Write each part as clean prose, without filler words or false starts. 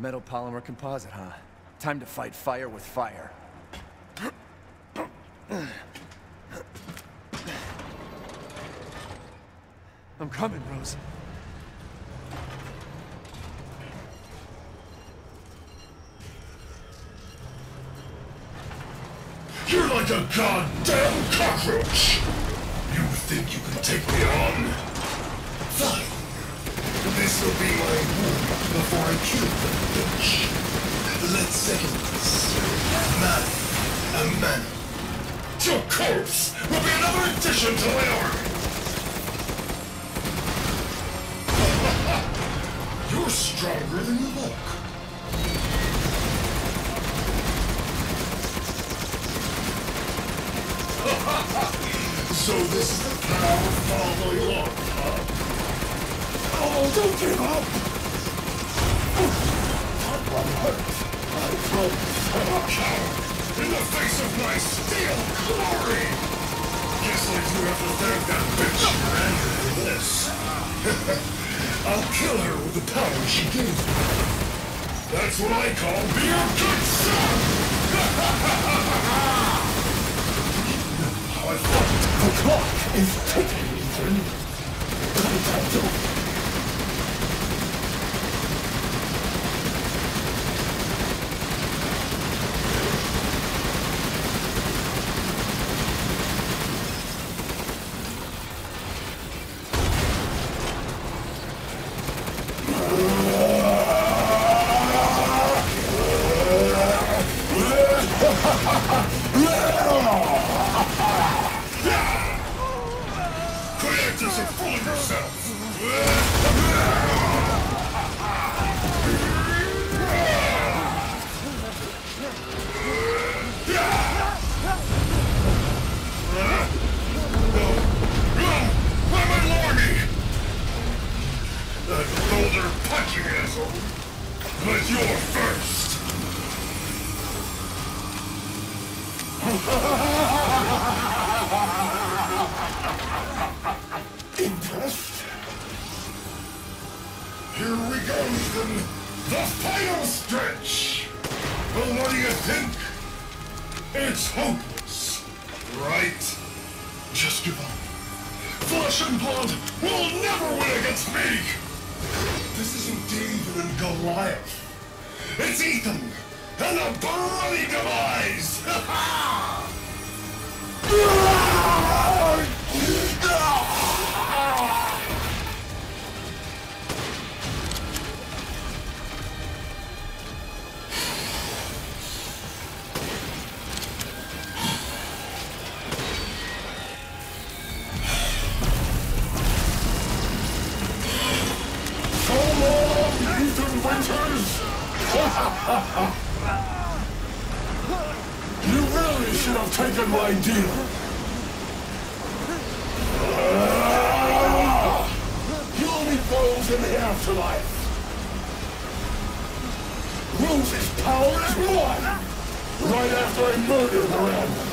Metal polymer composite, huh? Time to fight fire with fire. I'm coming, Rose. You're like a goddamn cockroach! You think you can take me on? Fine. This'll be my warm before I kill the bitch. Let's settle this. Man, a man. Your corpse will be another addition to my army! You're stronger than you look. So this is the power of following along, huh? Oh, don't give up! That one hurts. I promise. I'm a coward in the face of my steel glory! Guess I do have to thank that bitch for this. I'll kill her with the power she gave me. That's what I call being a good son! How I fought. The clock is ticking, Ethan. What did I do? Creators are fooling yourselves! Why am I Lorny? That boulder punching asshole! But you're first! Impressed? Here we go, Ethan! The final stretch! Well, what do you think? It's hopeless, right? Just give up. Flesh and blood will never win against me! This isn't David and Goliath. It's Ethan and a bloody demise! So long, Ethan Winters! You really should have taken my deal. You'll meet Rose in the afterlife. Rose's power is one. Right after I murdered her.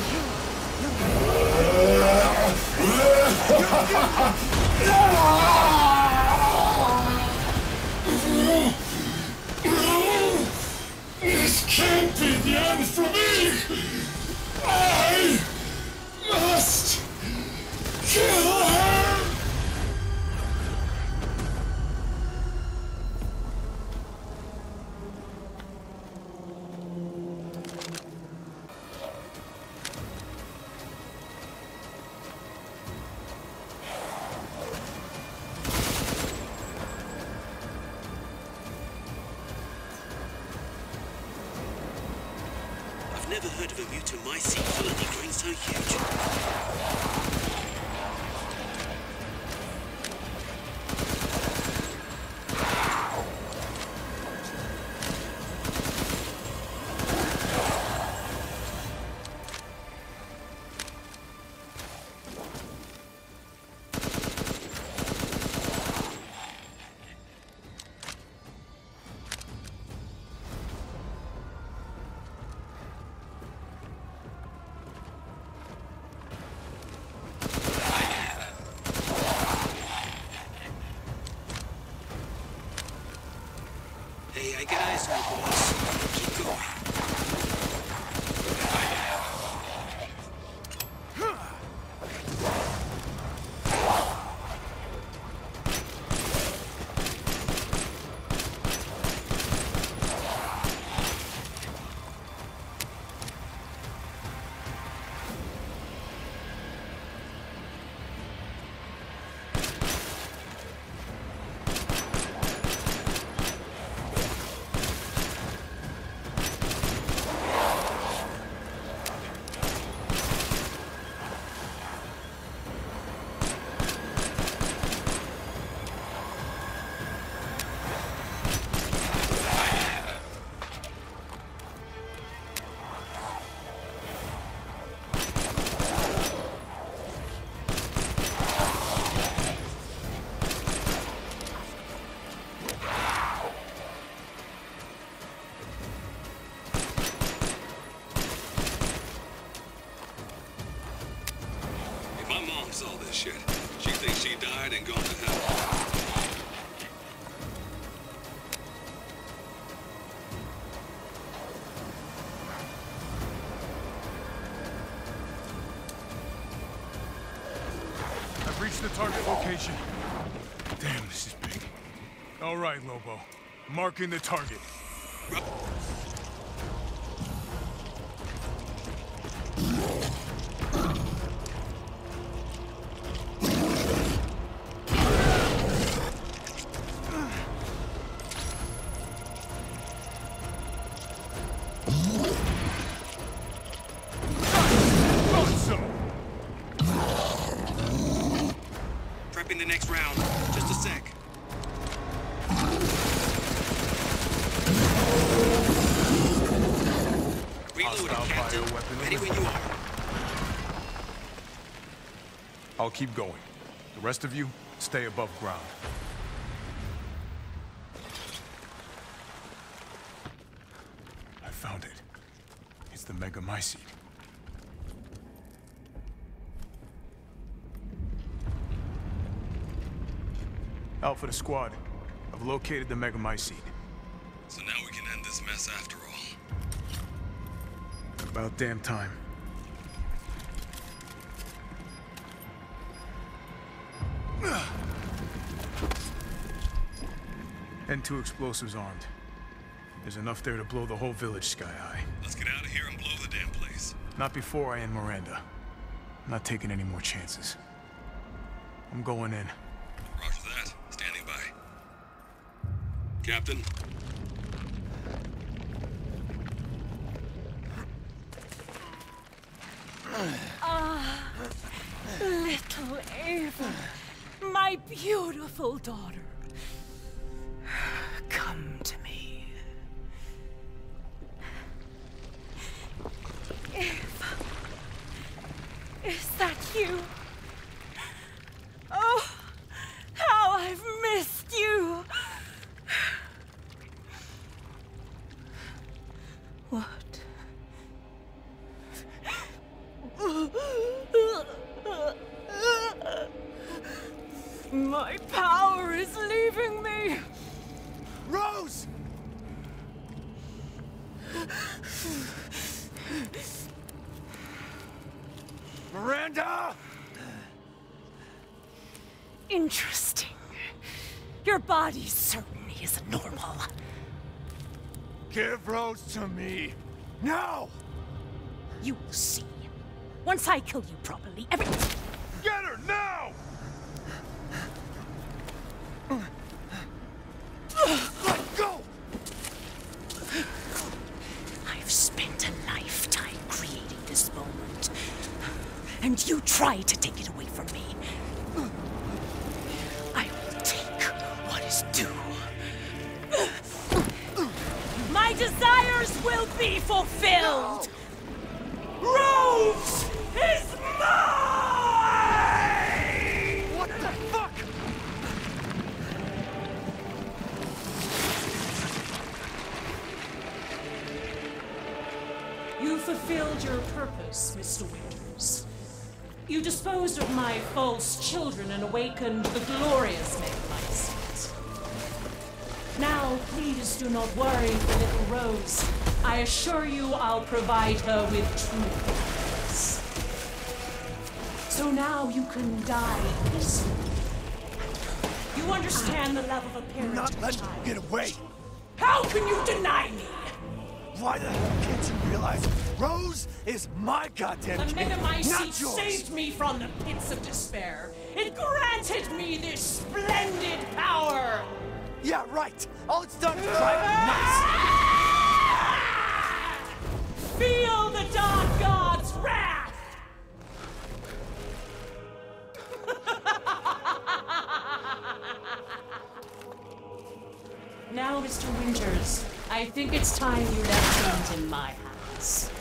This can't be the end for me! I must kill her! Never heard of a mutant mycete colony growing so huge. saw this shit. She thinks she died and gone to hell. I've reached the target location. Damn, this is big. All right, Lobo. Marking the target. Prepping the next round. Just a sec. Reloading, Captain. Ready when you are. I'll keep going. The rest of you, stay above ground. I found it. It's the Megamycete. Alpha to squad. I've located the Megamycete. So now we can end this mess after all. About damn time. And 2 explosives armed. There's enough there to blow the whole village sky high. Let's get out of here and blow the damn place. Not before I end Miranda. I'm not taking any more chances. I'm going in. Roger that. Standing by. Captain. Little Ava, my beautiful daughter, come to me. Ava, is that you? Oh, how I've missed you. What? My power is leaving me! Rose! Miranda! Interesting. Your body certainly isn't normal. Give Rose to me! Now! You will see. Once I kill you properly, Get her now! Let go! I've spent a lifetime creating this moment. And you try to take it away from me. I will take what is due. My desires will be fulfilled! Rose is mine! What the fuck? You fulfilled your purpose, Mr. Winters. You disposed of my false children and awakened the glorious Megamycete. Now, please do not worry for little Rose. I assure you I'll provide her with true happiness. So now you can die peacefully. You understand the love of a parent Not and a letting you child. get away! How can you deny me? Why the hell can't you realize Rose is my goddamn The kid, Megamycete not yours? saved me from the pits of despair. It granted me this splendid power. Yeah, right. All it's done is drive me nuts. Feel the Dark God's wrath. Now, Mr. Winters, I think it's time you left things in my hands.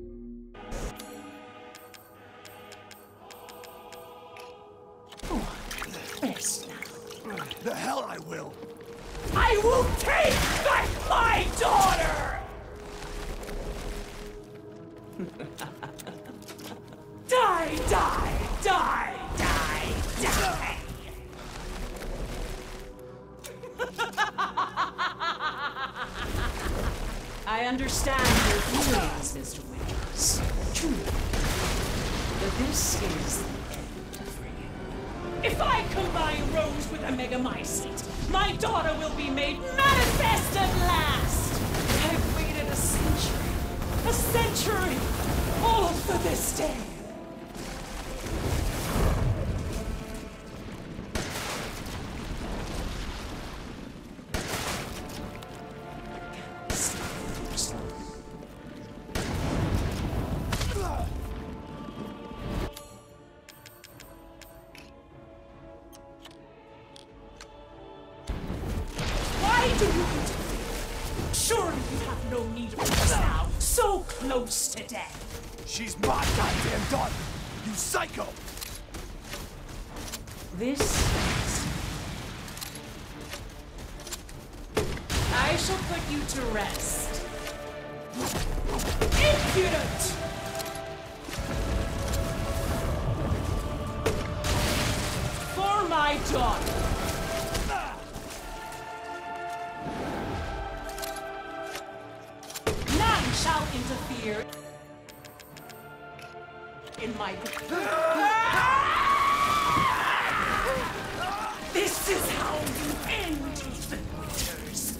Go on, rest now. The hell I will. I will take back my daughter! Die, die, die, die! understand your feelings, Mr. Winters. Truly. But this is the end for you. If I combine Rose with a Megamycete, my daughter will be made manifest at last! I've waited a century, all for this day. Why do you interfere? Surely you have no need of us now, so close to death. She's my goddamn daughter, you psycho! This is... I shall put you to rest. Impudent! For my daughter. None shall interfere in my... This is how you end, Ethan Winters.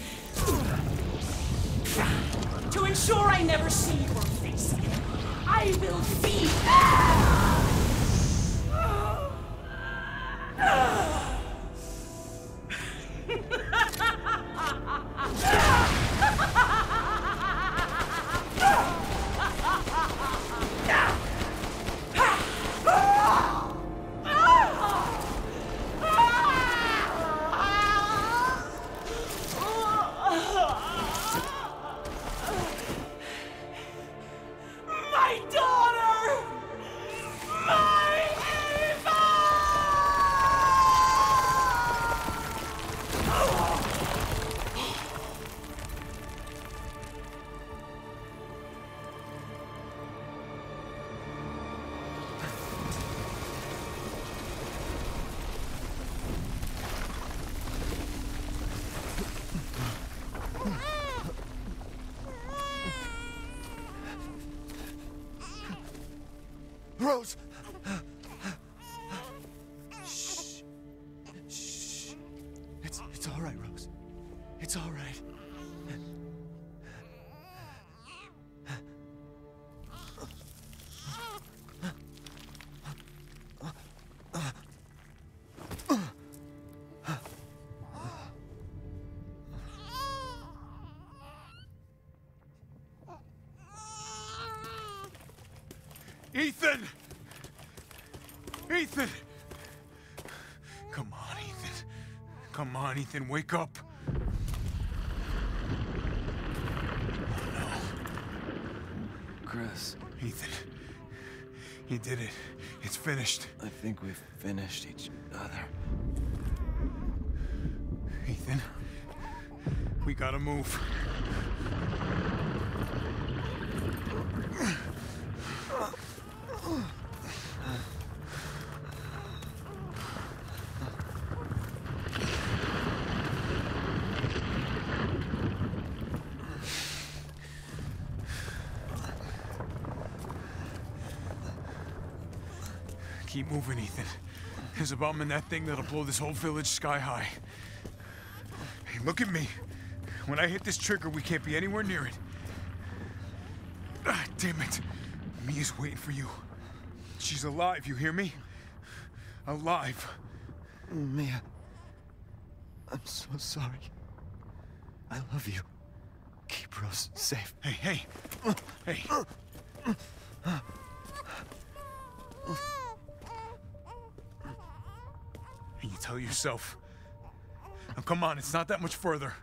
To ensure I never see your face again, I will feed... My daughter! My Eva! Rose! Shh. Shh. It's all right, Rose. It's all right. Ethan! Ethan! Come on, Ethan. Come on, Ethan, wake up. Oh, no. Chris, Ethan, you did it. It's finished. I think we've finished each other. Ethan, we gotta move. Keep moving, Ethan. There's a bomb in that thing that'll blow this whole village sky high. Hey, look at me. When I hit this trigger, we can't be anywhere near it. Ah, damn it. Mia's waiting for you. She's alive, you hear me? Alive. Mia, I'm so sorry. I love you. Keep Rose safe. Hey, hey. Hey. And you tell yourself. Now, come on, it's not that much further.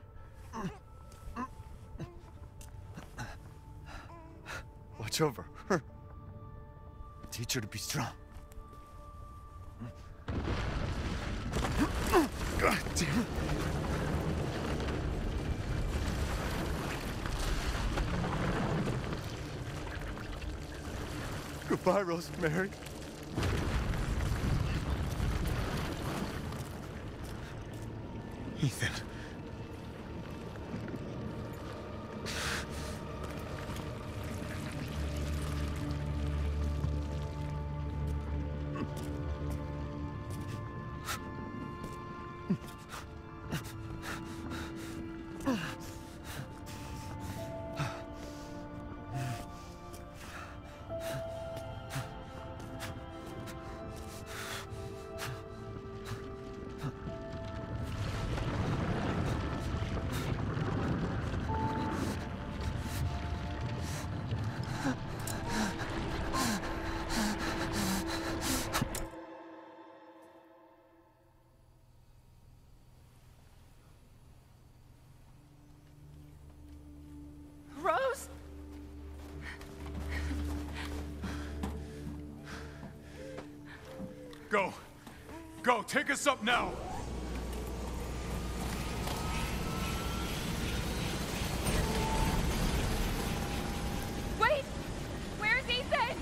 Watch over her. Teach her to be strong. God damn it. Goodbye, Rosemary. Ethan. Go. Go, take us up now. Wait! Where's Ethan?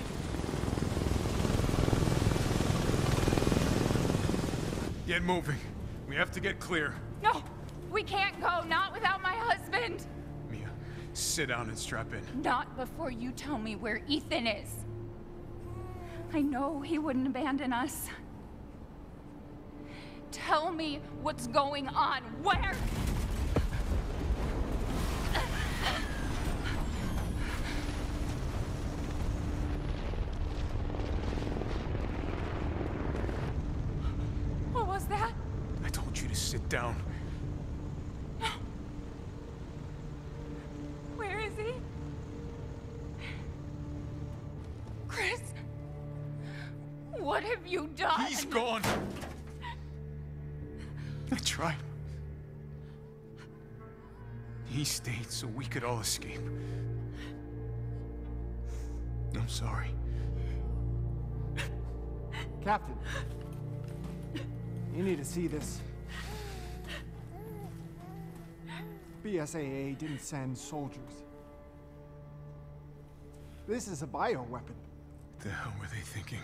Get moving. We have to get clear. No! We can't go, not without my husband! Mia, sit down and strap in. Not before you tell me where Ethan is. I know he wouldn't abandon us. Tell me what's going on. Where? What was that? I told you to sit down. Where is he? Chris? What have you done? He's gone. I tried. He stayed so we could all escape. I'm sorry. Captain, you need to see this. BSAA didn't send soldiers. This is a bioweapon. What the hell were they thinking?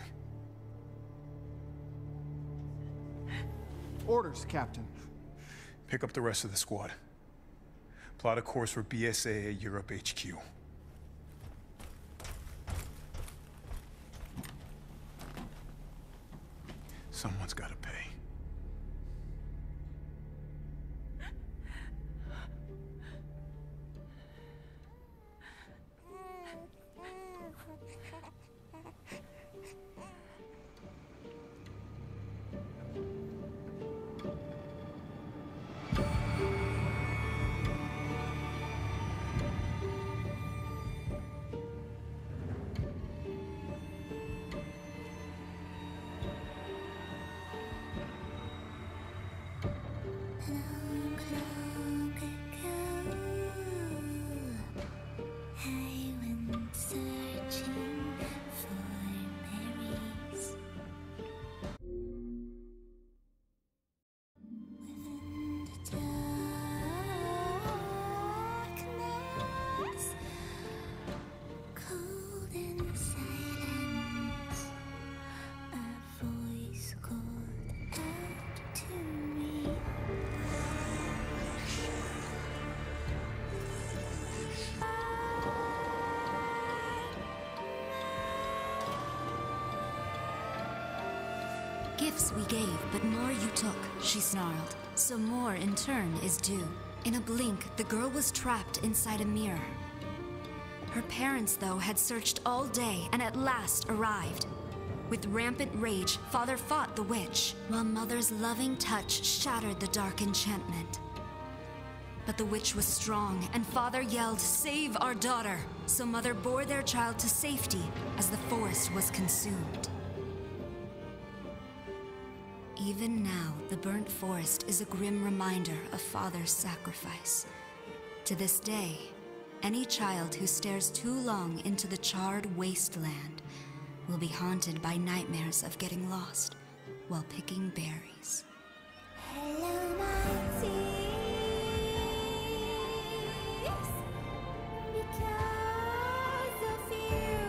Orders, Captain. Pick up the rest of the squad. Plot a course for BSAA Europe HQ. Someone's gotta pay. Gifts we gave, but more you took, she snarled. So more in turn is due. In a blink, the girl was trapped inside a mirror. Her parents, though, had searched all day and at last arrived. With rampant rage, Father fought the witch, while Mother's loving touch shattered the dark enchantment. But the witch was strong, and Father yelled, "Save our daughter!" So Mother bore their child to safety as the forest was consumed. Even now, the burnt forest is a grim reminder of Father's sacrifice. To this day, any child who stares too long into the charred wasteland will be haunted by nightmares of getting lost while picking berries. Hello, my tears, because of you.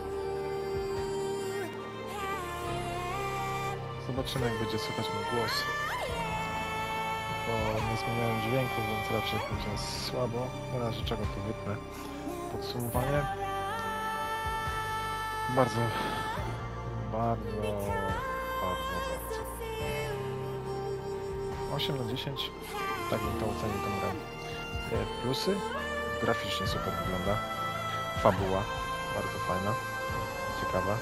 Zobaczymy, jak będzie słychać mój głos. Bo nie zmieniałem dźwięku, więc raczej później jest słabo. Na razie czego tu wytnę. Podsumowanie. Bardzo. 8 na 10. Tak bym to ocenił tą grę. Plusy. Graficznie super wygląda. Fabuła. Bardzo fajna. Ciekawa.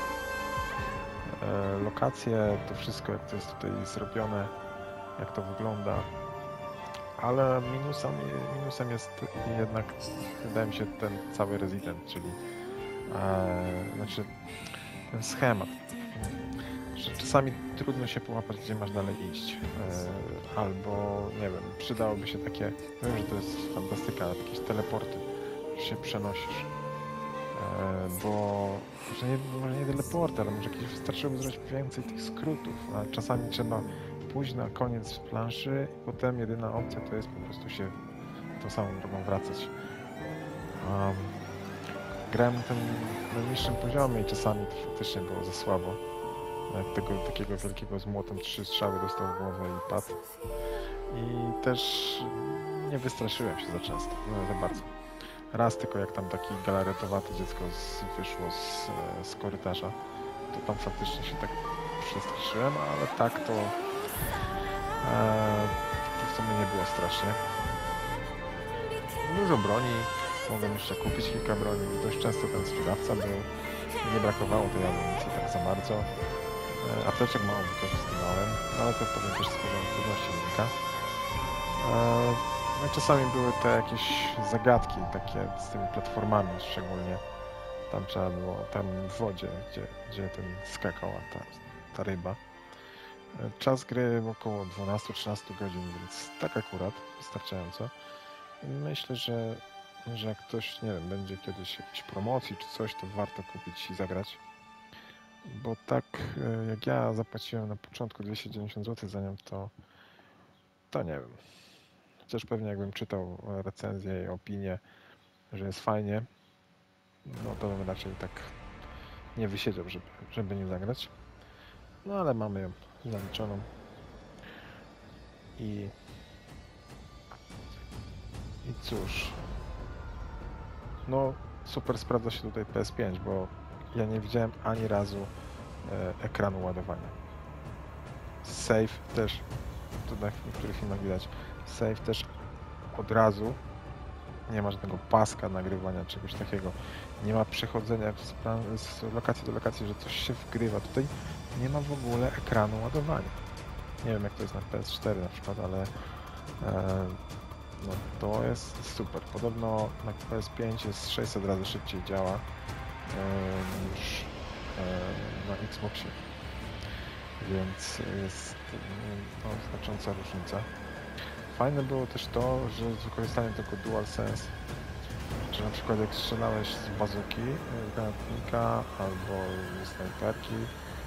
Lokacje, to wszystko jak to jest tutaj zrobione, jak to wygląda, ale minusem jest jednak, wydaje mi się, ten cały Resident, czyli znaczy ten schemat, że czasami trudno się połapać, gdzie masz dalej iść, albo nie wiem, przydałoby się takie, wiem, że to jest fantastyka, ale jakieś teleporty, że się przenosisz bo może nie teleporty, ale może jakieś wystarczyłoby zrobić więcej tych skrótów, a czasami trzeba pójść na koniec planszy i potem jedyna opcja to jest po prostu się tą samą drogą wracać. Grałem na tym najniższym poziomie i czasami to faktycznie było za słabo. Jak tego takiego wielkiego z młotem 3 strzały dostał w głowę i padł. I też nie wystraszyłem się za często, za bardzo. Raz tylko jak tam taki galaretowaty dziecko wyszło z korytarza, to tam faktycznie się tak przestraszyłem, ale tak to w sumie nie było strasznie. Dużo broni, mogłem jeszcze kupić kilka broni, dość często ten sprzedawca był, nie brakowało tej amunicji tak za bardzo. Apteczek mało wykorzystywałem, ale to pewnie też z trudności wynika. No czasami były te jakieś zagadki takie z tymi platformami szczególnie. Tam trzeba było, tam w wodzie, gdzie ten skakała ta ryba. Czas gry około 12-13 godzin, więc tak akurat wystarczająco. Myślę, że jak ktoś, nie wiem, będzie kiedyś jakiejś promocji czy coś, to warto kupić i zagrać. Bo tak jak ja zapłaciłem na początku 290 zł za nią, to nie wiem. Chociaż pewnie jakbym czytał recenzję i opinię, że jest fajnie, no to bym raczej tak nie wysiedział, żeby nie zagrać. No ale mamy ją zaliczoną. I cóż. No super sprawdza się tutaj PS5, bo ja nie widziałem ani razu ekranu ładowania. Save też, to na niektórych filmach widać, save też od razu, nie ma żadnego paska nagrywania, czegoś takiego, nie ma przechodzenia z lokacji do lokacji, że coś się wgrywa, tutaj nie ma w ogóle ekranu ładowania. Nie wiem jak to jest na PS4 na przykład, ale no to jest super. Podobno na PS5 jest 600 razy szybciej działa niż na Xboxie, więc jest no, znacząca różnica. Fajne było też to, że z wykorzystaniem tego DualSense, że na przykład jak strzelałeś z bazuki, granatnika albo z snajperki,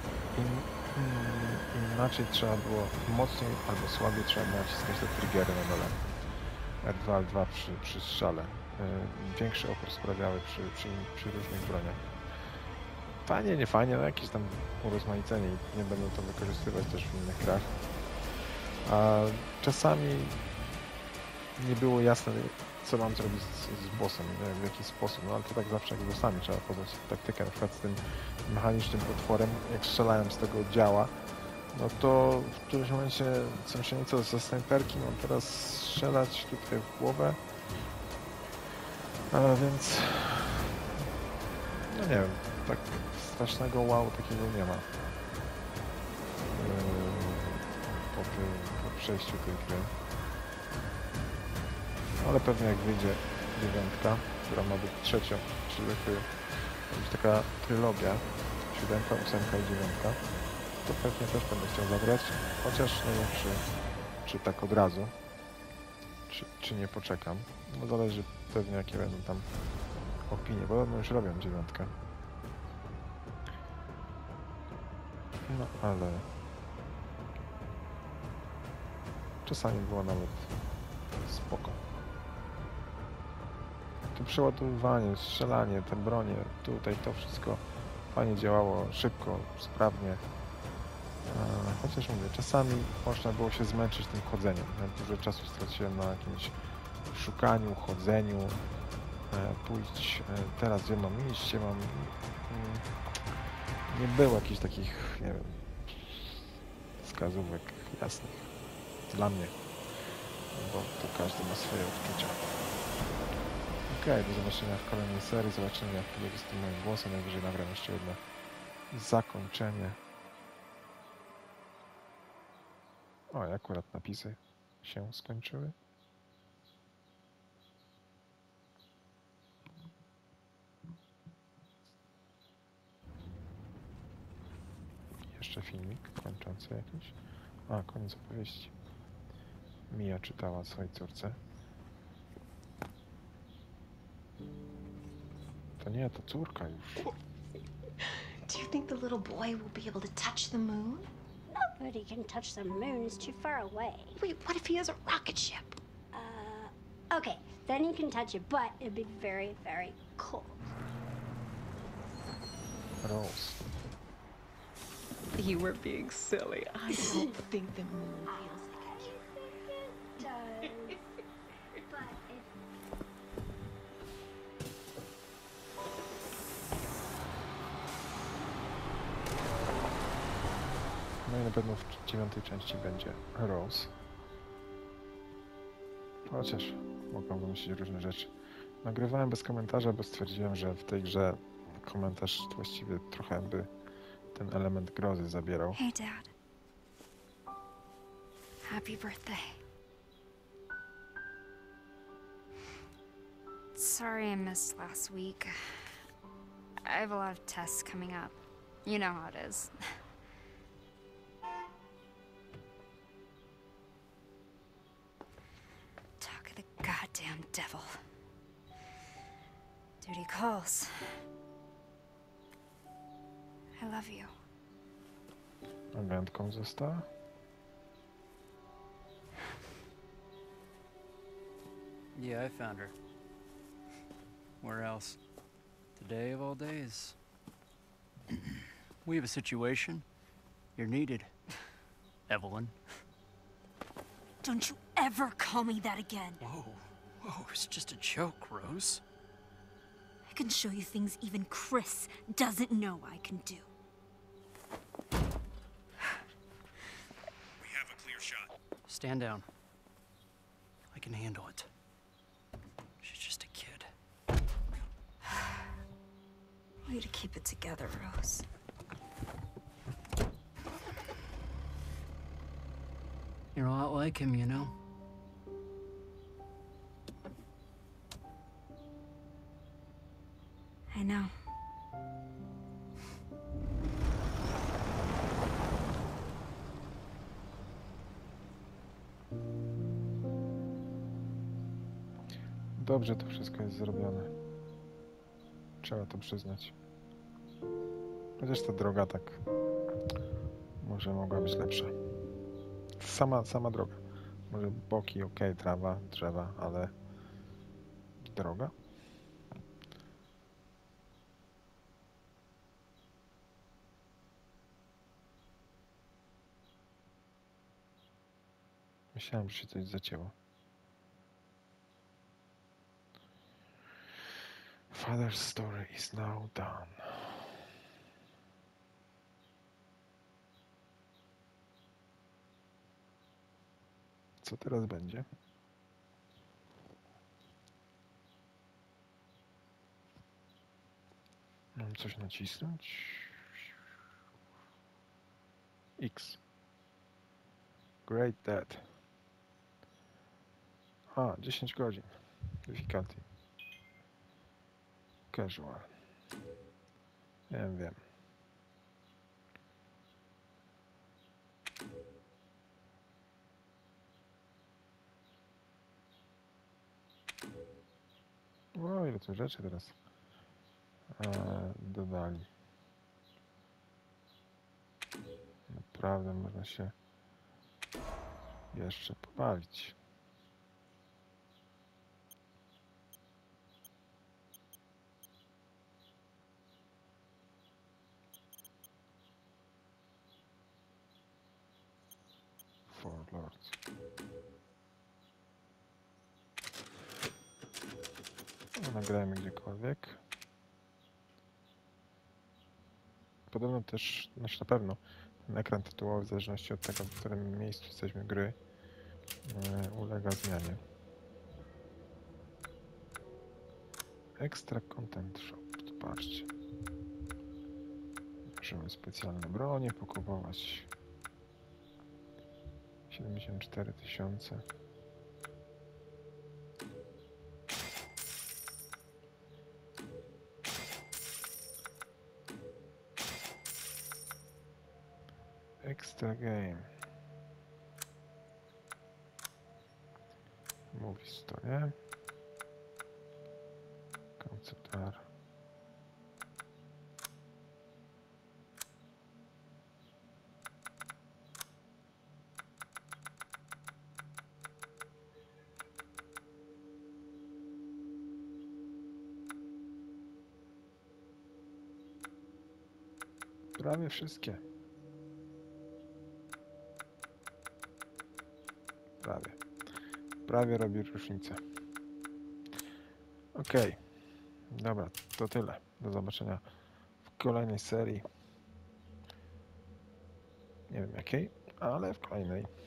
inaczej trzeba było, mocniej albo słabiej trzeba było naciskać te triggery na dole. R2, L2 przy strzale. Większy opór sprawiały przy różnych broniach. Fajnie, nie fajnie, no jakieś tam urozmaicenie i nie będę to wykorzystywać też w innych grach. A czasami nie było jasne, co mam zrobić z bossem, w jaki sposób, no ale to tak zawsze jak z bossami trzeba poznać taktykę, na przykład z tym mechanicznym potworem, jak strzelałem z tego działa, no to w którymś momencie co ze snajperki mam teraz strzelać tutaj w głowę, więc no nie wiem, tak strasznego wow takiego nie ma po przejściu tej gry. Ale pewnie jak wyjdzie 9, która ma być trzecią, czyli ma być taka trylogia, 7, 8 i 9, to pewnie też będę chciał zagrać, chociaż nie wiem czy tak od razu, czy nie poczekam. No zależy pewnie jakie będą tam opinie, bo podobno już robią 9. No ale czasami było nawet spoko. To przeładowywanie, strzelanie, te bronie, tutaj to wszystko fajnie działało, szybko, sprawnie. Chociaż mówię, czasami można było się zmęczyć tym chodzeniem. Ja dużo czasu straciłem na jakimś szukaniu, chodzeniu, pójść teraz gdzie mam iść, gdzie mam... Nie było jakichś takich, nie wiem, wskazówek jasnych dla mnie, bo to każdy ma swoje odczucia. Okej, do zobaczenia w kolejnej serii, zobaczymy jak to będzie z tym moim głosem, najwyżej nagram jeszcze jedno zakończenie. O, i akurat napisy się skończyły. Jeszcze filmik kończący jakiś. A, koniec opowieści. Mia czytała swojej córce. To nie, to córka już. Do you think the little boy will be able to touch the moon? Nobody can touch the moon. It's too far away. Wait, what if he has a rocket ship? Okay, then he can touch it, but it'd be very, very cold. Rose. You were being silly. I don't think the moon feels like It does. But it... No i na pewno w 9. części będzie Rose. Chociaż mogą wymyślić różne rzeczy. Nagrywałem bez komentarza, bo stwierdziłem, że w tej grze komentarz właściwie trochę by ten element grozy zabierał. Hey, Dad. Happy birthday. Sorry I missed last week. I have a lot of tests coming up. You know how it is. Talk of the goddamn devil. Duty calls. I love you. Agentką została? Yeah, I found her. Where else? Today of all days. We have a situation. You're needed, Evelyn. Don't you ever call me that again. Whoa, it's just a joke, Rose. I can show you things even Chris doesn't know I can do. We have a clear shot. Stand down. I can handle it. She's just a kid. Way to keep it together, Rose. You're a lot like him, you know? I know. Dobrze to wszystko jest zrobione. Trzeba to przyznać. Chociaż ta droga tak może mogła być lepsza. Sama droga. Może boki, okej, trawa, drzewa, ale droga? Myślałem, że się coś zacięło. Father's story is now done. Co teraz będzie? Mam coś nacisnąć? X. Great Dad. 10 godzin. Difficulty. Casual. Wiem. O, ile tu rzeczy teraz dodali. Naprawdę można się jeszcze pobawić. For Lords. Nagrajmy gdziekolwiek. Podobno też, znaczy na pewno, ten ekran tytułowy, w zależności od tego, w którym miejscu jesteśmy gry, ulega zmianie. Extra Content Shop, zobaczcie. Możemy specjalne bronie pokupować. 74 000. Extra game. Movie story. Concept art. Prawie wszystkie. Prawie robi różnicę. Okej. Dobra, to tyle. Do zobaczenia w kolejnej serii. Nie wiem jakiej, ale w kolejnej.